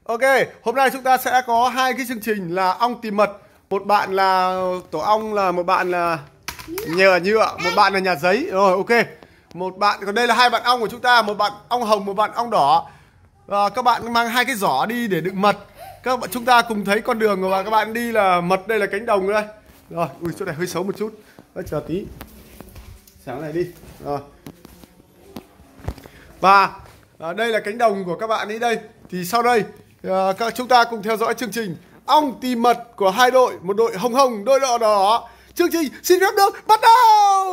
Ok, hôm nay chúng ta sẽ có hai cái chương trình là ong tìm mật. Một bạn là tổ ong, là một bạn là nhựa, một bạn là nhà giấy. Rồi, ok. Một bạn, còn đây là hai bạn ong của chúng ta, một bạn ong hồng, một bạn ong đỏ. Các bạn mang hai cái giỏ đi để đựng mật. Chúng ta cùng thấy con đường mà các bạn đi là mật, đây là cánh đồng đây. Rồi, ui chỗ này hơi xấu một chút. Chờ tí. Sáng này đi. Rồi. Và đây là cánh đồng của các bạn ấy đây. Thì sau đây chúng ta cùng theo dõi chương trình ong tìm mật của hai đội, một đội hồng hồng, đội đỏ đỏ. Chương trình xin phép được bắt đầu.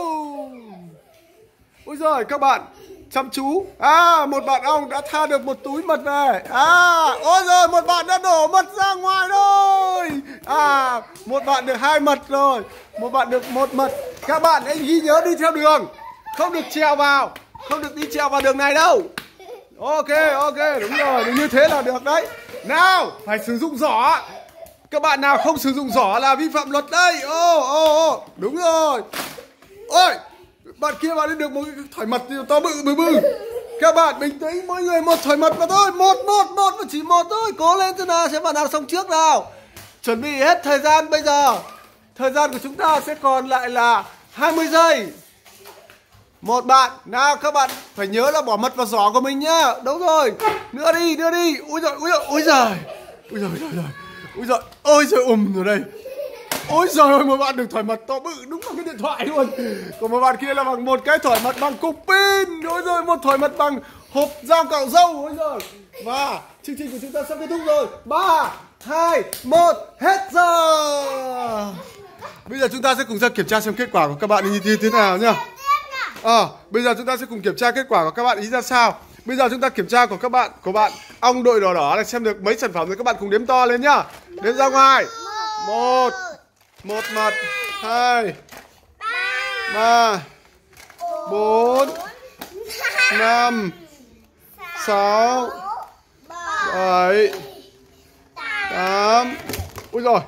Ôi giời, các bạn chăm chú. Một bạn ong đã tha được một túi mật về. Ôi giời, một bạn đã đổ mật ra ngoài rồi. Một bạn được 2 mật rồi, một bạn được 1 mật. Các bạn hãy ghi nhớ đi theo đường, không được trèo vào, không được đi trèo vào đường này đâu. Ok, đúng rồi, như thế là được đấy. Nào, phải sử dụng giỏ. Các bạn nào không sử dụng giỏ là vi phạm luật đây. Đúng rồi. Ôi, bạn kia bạn ấy được một cái thỏi mật to bự. Các bạn bình tĩnh, mỗi người một thỏi mật mà thôi. Một chỉ một thôi. Cố lên cho nào, xem bạn nào xong trước nào. Chuẩn bị hết thời gian bây giờ. Thời gian của chúng ta sẽ còn lại là 20 giây. Một bạn, nào các bạn phải nhớ là bỏ mật vào giỏ của mình nhá. Đúng rồi, đưa đi. Ôi giời, rồi đây. Ôi giời ơi, một bạn được thỏi mật to bự, đúng là cái điện thoại luôn. Còn một bạn kia là bằng một cái thỏi mật bằng cục pin. Ôi giời, một thỏi mật bằng hộp dao cạo râu. Ôi giời. Và chương trình của chúng ta sắp kết thúc rồi. 3, 2, 1, hết giờ. Bây giờ chúng ta sẽ cùng ra kiểm tra xem kết quả của các bạn như thế nào nhá. Bây giờ chúng ta sẽ cùng kiểm tra kết quả của các bạn ý ra sao. Bây giờ chúng ta kiểm tra của bạn ong đội đỏ đỏ này xem được mấy sản phẩm rồi, các bạn cùng đếm to lên nhá. Đếm ra ngoài. 1 mật, 2 3 4 5 6 7 8. Ui rồi.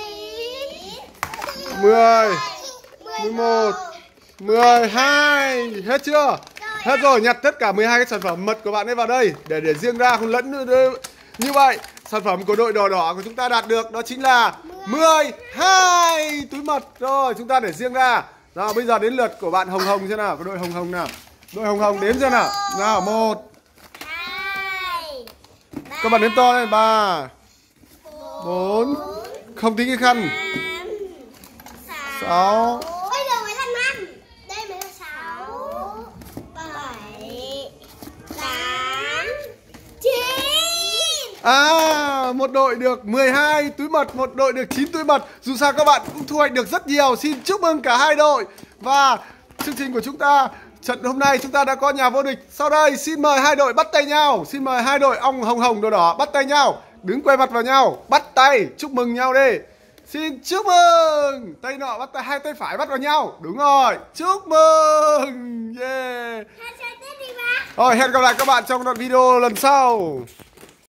10 11 12. Hết chưa? Hết rồi, nhặt tất cả 12 cái sản phẩm mật của bạn ấy vào đây để riêng ra, không lẫn nữa. Như vậy, sản phẩm của đội đỏ đỏ của chúng ta đạt được đó chính là 12 túi mật. Rồi, chúng ta để riêng ra. Nào, bây giờ đến lượt của bạn hồng hồng xem nào, của đội hồng hồng nào. Đội hồng hồng đếm xem nào. Nào, 1 2 các bạn đếm to lên. 3 4 không tính cái khăn. 6 một đội được 12 túi mật, một đội được 9 túi mật. Dù sao các bạn cũng thu hoạch được rất nhiều. Xin chúc mừng cả hai đội. Và chương trình của chúng ta, trận hôm nay chúng ta đã có nhà vô địch. Sau đây xin mời hai đội bắt tay nhau. Xin mời hai đội ong hồng hồng đỏ đỏ bắt tay nhau. Đứng quay mặt vào nhau, bắt tay, chúc mừng nhau đi. Xin chúc mừng. Tay nọ bắt tay, hai tay phải bắt vào nhau. Đúng rồi, chúc mừng. Yeah. Rồi, hẹn gặp lại các bạn trong đoạn video lần sau.